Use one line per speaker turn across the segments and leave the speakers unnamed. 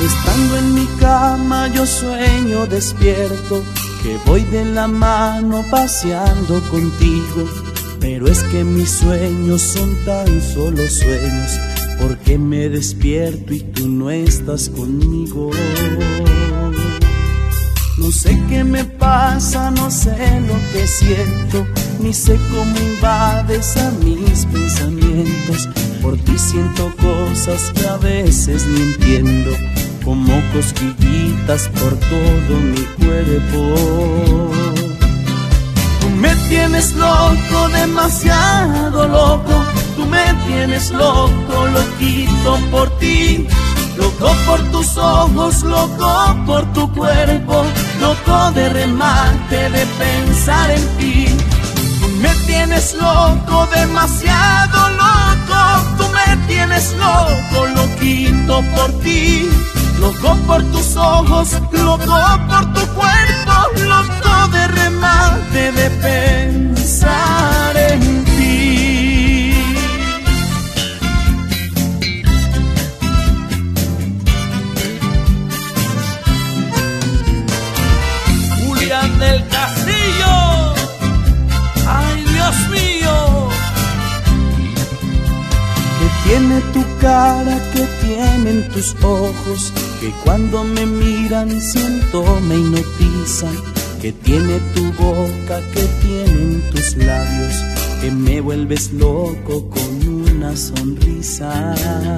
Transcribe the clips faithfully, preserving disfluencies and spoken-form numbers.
Estando en mi cama yo sueño despierto, que voy de la mano paseando contigo. Pero es que mis sueños son tan solo sueños, porque me despierto y tú no estás conmigo. No sé qué me pasa, no sé lo que siento, ni sé cómo invades a mis pensamientos. Por ti siento cosas que a veces ni entiendo, como cosquillitas por todo mi cuerpo. Tú me tienes loco, demasiado loco, tú me tienes loco, loquito por ti. Loco por tus ojos, loco por tu cuerpo, loco de remate de pensar en ti. Tú me tienes loco, demasiado loco, tú me tienes loco, loquito por ti. Loco por tus ojos, loco por tu cuerpo, loco de remate de pensar en ti.
Julián del Castillo, ay Dios mío.
Que tiene tu cara, que tienen tus ojos, que cuando me miran siento me hipnotizan. Que tiene tu boca, que tienen tus labios, que me vuelves loco con una sonrisa.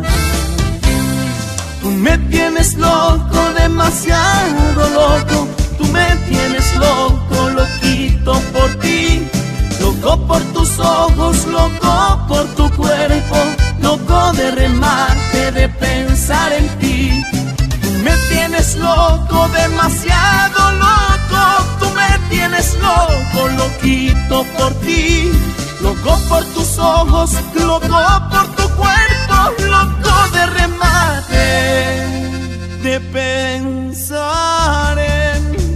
Tú me tienes loco, demasiado loco, tú me tienes loco, loquito por ti. Loco por tus ojos, loco por tu cuerpo, loco de remate de pensar en ti. Tú me tienes loco, demasiado loco, tú me tienes loco, loquito por ti. Loco por tus ojos, loco por tu cuerpo, loco de remate de pensar en ti.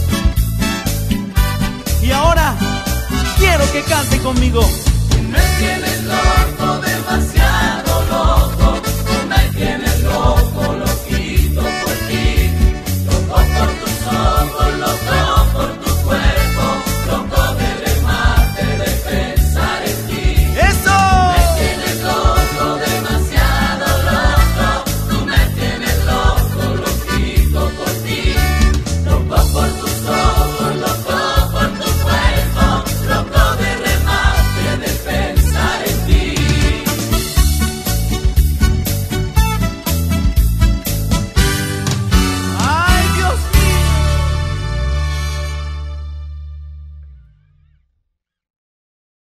Y ahora quiero que cante conmigo.
Me